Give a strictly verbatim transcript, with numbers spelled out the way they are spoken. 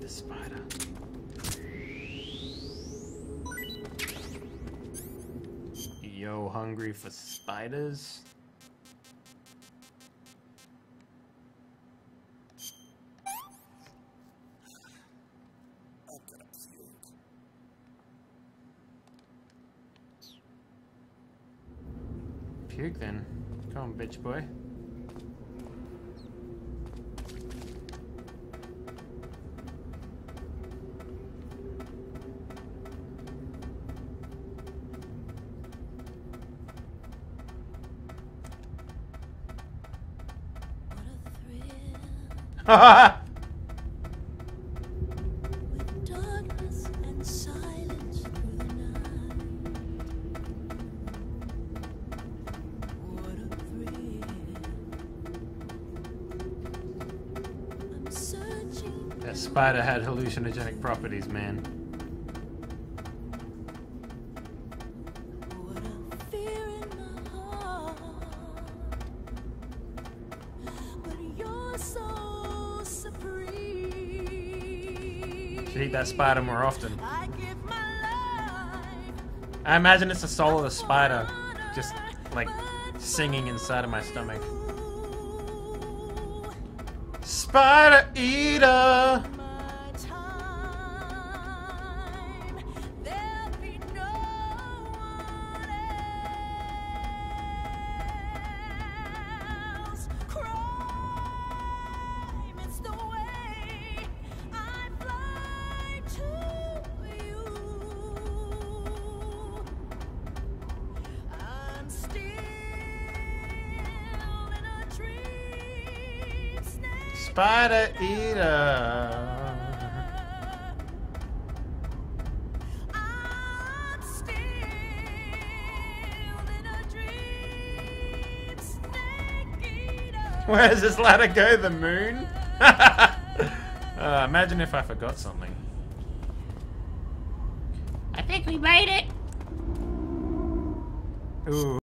the spider. Yo, hungry for spiders? Puke then. Come on, bitch boy. Haha! With darkness and silence through the night. What a thrill. I'm searching. That spider had hallucinogenic properties, man. What a fear in my heart. But you're so supreme. Should eat that spider more often. I give my life. I imagine it's the soul of the spider just like singing inside of my stomach. Spider eater! My time, there'll be no one else. Crime, it's the way I fly to you. I'm still in a dream snake. Spider eater! I'm still in a dream snake eater. Where does this ladder go? The moon? uh, imagine if I forgot something. I think we made it. Ooh.